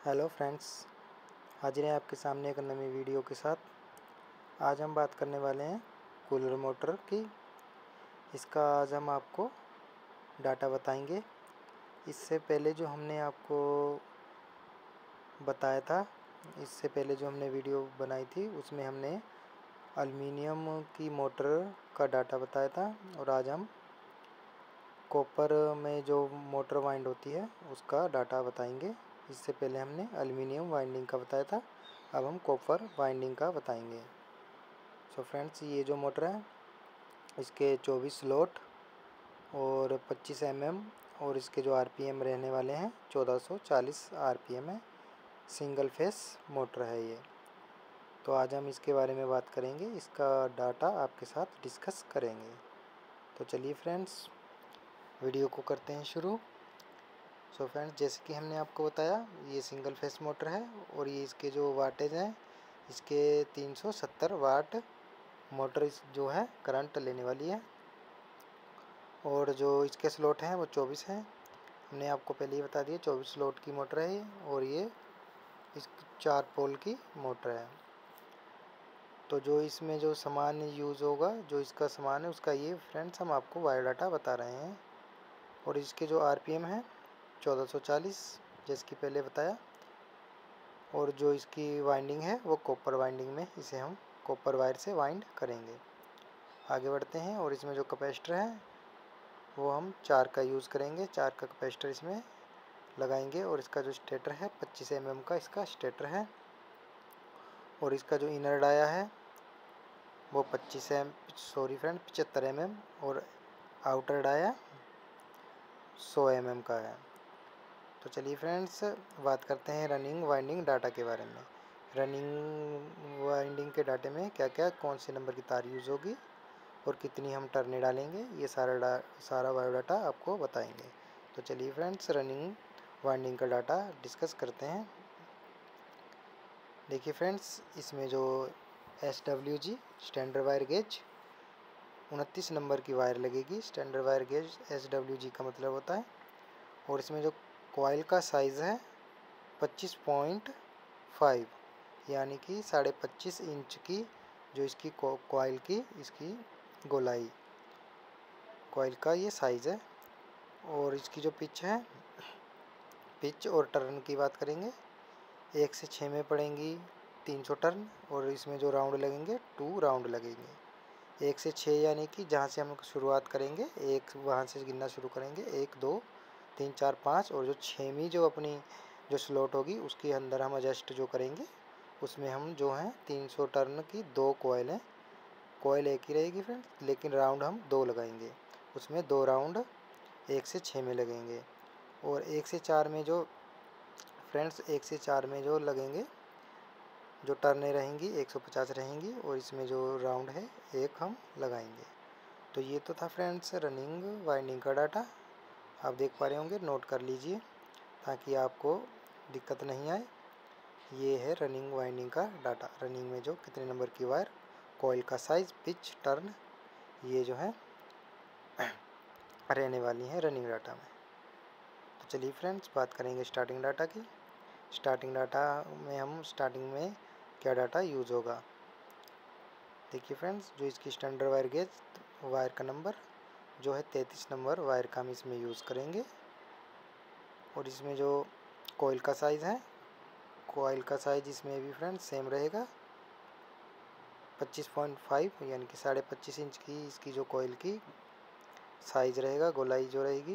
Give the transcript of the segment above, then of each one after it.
Hello friends, हाजिर हैं आपके सामने एक नई वीडियो के साथ। आज हम बात करने वाले हैं कूलर मोटर की। इसका आज हम आपको डाटा बताएंगे। इससे पहले जो हमने आपको बताया था, इससे पहले जो हमने वीडियो बनाई थी उसमें हमने एल्युमिनियम की मोटर का डाटा बताया था, और आज हम कॉपर में जो मोटर वाइंड होती है उसका डाटा बताएंगे। इससे पहले हमने एल्युमिनियम वाइंडिंग का बताया था, अब हम कॉपर वाइंडिंग का बताएंगे। सो फ्रेंड्स, ये जो मोटर है इसके 24 स्लॉट और 25 और इसके जो आरपीएम रहने वाले हैं 1440 आरपीएम है। सिंगल फेस मोटर है ये। तो आज हम इसके बारे में बात करेंगे, इसका डाटा आपके साथ डिस्कस करेंगे। तो चलिए फ्रेंड्स, वीडियो को करते हैं शुरू। सो फ्रेंड्स, जैसे कि हमने आपको बताया, ये सिंगल फेस मोटर है और ये इसके जो वाटेज हैं, इसके 370 वाट मोटर जो है करंट लेने वाली है। और जो इसके स्लॉट हैं वो 24 हैं। हमने आपको पहले ही बता दिया 24 स्लॉट की मोटर है ये, और ये इस 4 पोल की मोटर है। तो जो इसमें जो सामान यूज़ होगा, जो इसका सामान है उसका ये फ्रेंड्स हम आपको बायोडाटा बता रहे हैं। और इसके जो आरपीएम है 1440, जैसे कि पहले बताया। और जो इसकी वाइंडिंग है वो कॉपर वाइंडिंग में, इसे हम कॉपर वायर से वाइंड करेंगे। आगे बढ़ते हैं, और इसमें जो कैपेसिटर है वो हम 4 का यूज़ करेंगे। 4 का कैपेसिटर इसमें लगाएंगे। और इसका जो स्टेटर है 25 का इसका स्टेटर है। और इसका जो इनर डाया है वो 75 और आउटर डाया 100 का है। तो चलिए फ्रेंड्स, बात करते हैं रनिंग वाइंडिंग डाटा के बारे में। रनिंग वाइंडिंग के डाटे में क्या क्या, कौन से नंबर की तार यूज़ होगी और कितनी हम टर्नें डालेंगे, ये सारा बायोडाटा आपको बताएंगे। तो चलिए फ्रेंड्स, रनिंग वाइंडिंग का डाटा डिस्कस करते हैं। देखिए फ्रेंड्स, इसमें जो SWG standard wire gauge 29 number की वायर लगेगी। स्टैंडर्ड वायर गेज SWG का मतलब होता है। और इसमें जो कॉइल का साइज़ है 25.5, यानी कि 25.5 इंच की जो इसकी कॉइल की इसकी गोलाई, कॉइल का ये साइज़ है। और इसकी जो पिच है, पिच और टर्न की बात करेंगे, 1 से 6 में पड़ेंगी 300 टर्न। और इसमें जो राउंड लगेंगे 2 राउंड लगेंगे। 1 से 6 यानी कि जहाँ से हम शुरुआत करेंगे, एक वहाँ से गिनना शुरू करेंगे, 1 2 3 4 5। और जो 6वीं जो अपनी जो स्लॉट होगी उसके अंदर हम एडजस्ट जो करेंगे, उसमें हम जो हैं 300 टर्न की 2 कॉइल हैं। कॉइल एक ही रहेगी फ्रेंड्स, लेकिन राउंड हम 2 लगाएंगे। उसमें 2 राउंड 1 से 6 में लगेंगे। और 1 से 4 में जो फ्रेंड्स 1 से 4 में जो लगेंगे, जो टर्नें रहेंगी 150 रहेंगी। और इसमें जो राउंड है 1 हम लगाएंगे। तो ये तो था फ्रेंड्स रनिंग वाइंडिंग का डाटा। आप देख पा रहे होंगे, नोट कर लीजिए ताकि आपको दिक्कत नहीं आए। ये है रनिंग वाइंडिंग का डाटा। रनिंग में जो कितने नंबर की वायर, कॉइल का साइज़, पिच, टर्न, ये जो है रहने वाली हैं रनिंग डाटा में। तो चलिए फ्रेंड्स, बात करेंगे स्टार्टिंग डाटा की। स्टार्टिंग डाटा में हम स्टार्टिंग में क्या डाटा यूज़ होगा। देखिए फ्रेंड्स, जो इसकी स्टैंडर्ड वायर गेज वायर का नंबर जो है 33 नंबर वायर का हम इसमें यूज़ करेंगे। और इसमें जो कॉइल का साइज़ है, कॉइल का साइज़ इसमें भी फ्रेंड्स सेम रहेगा, 25.5 यानी कि 25.5 इंच की इसकी जो कॉइल की साइज़ रहेगा, गोलाई जो रहेगी।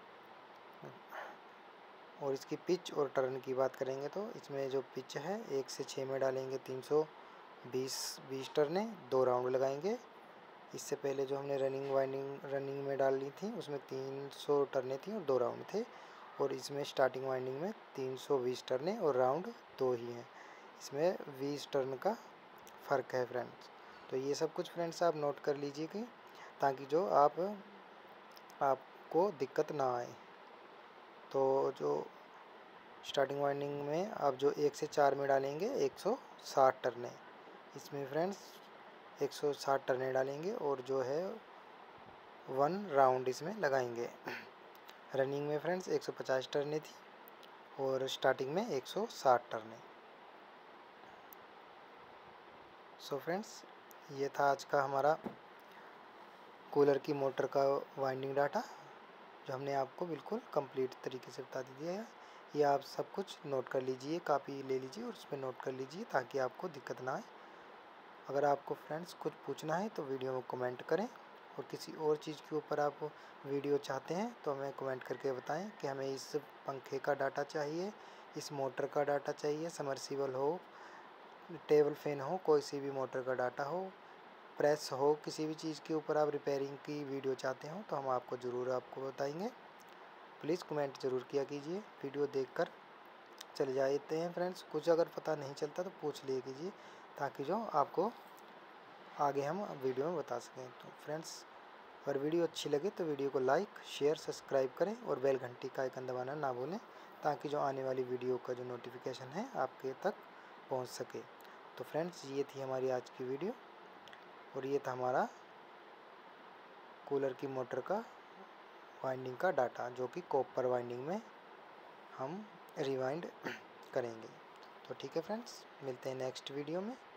और इसकी पिच और टर्न की बात करेंगे तो इसमें जो पिच है 1 से 6 में डालेंगे 320 टर्नें, 2 राउंड लगाएंगे। इससे पहले जो हमने रनिंग में डाली थी उसमें 300 टर्नें थी और 2 राउंड थे। और इसमें स्टार्टिंग वाइंडिंग में 320 टर्नें और राउंड 2 ही हैं। इसमें 20 टर्न का फ़र्क है फ्रेंड्स। तो ये सब कुछ फ्रेंड्स आप नोट कर लीजिए कि ताकि जो आपको दिक्कत ना आए। तो जो स्टार्टिंग वाइंडिंग में आप जो 1 से 4 में डालेंगे 160 टर्नें, इसमें फ्रेंड्स 160 टर्नें डालेंगे और जो है 1 राउंड इसमें लगाएंगे। रनिंग में फ्रेंड्स 150 टर्नें थी और स्टार्टिंग में 160 टर्न। सो फ्रेंड्स, ये था आज का हमारा कूलर की मोटर का वाइंडिंग डाटा, जो हमने आपको बिल्कुल कंप्लीट तरीके से बता दिया है। ये आप सब कुछ नोट कर लीजिए, कापी ले लीजिए और उसमें नोट कर लीजिए ताकि आपको दिक्कत ना आए। अगर आपको फ्रेंड्स कुछ पूछना है तो वीडियो में कमेंट करें, और किसी और चीज़ के ऊपर आप वीडियो चाहते हैं तो हमें कमेंट करके बताएं कि हमें इस पंखे का डाटा चाहिए, इस मोटर का डाटा चाहिए, समरसीबल हो, टेबल फैन हो, कोई सी भी मोटर का डाटा हो, प्रेस हो, किसी भी चीज़ के ऊपर आप रिपेयरिंग की वीडियो चाहते हो तो हम आपको ज़रूर आपको बताएंगे। प्लीज़ कमेंट ज़रूर किया कीजिए। वीडियो देखकर चले जाते हैं फ्रेंड्स, कुछ अगर पता नहीं चलता तो पूछ लिया कीजिए ताकि जो आपको आगे हम वीडियो में बता सकें। तो फ्रेंड्स, अगर वीडियो अच्छी लगे तो वीडियो को लाइक, शेयर, सब्सक्राइब करें और बेल घंटी का आइकन दबाना ना भूलें ताकि जो आने वाली वीडियो का जो नोटिफिकेशन है आपके तक पहुंच सके। तो फ्रेंड्स, ये थी हमारी आज की वीडियो, और ये था हमारा कूलर की मोटर का वाइंडिंग का डाटा, जो कि कॉपर वाइंडिंग में हम रिवाइंड करेंगे। तो ठीक है फ्रेंड्स, मिलते हैं नेक्स्ट वीडियो में।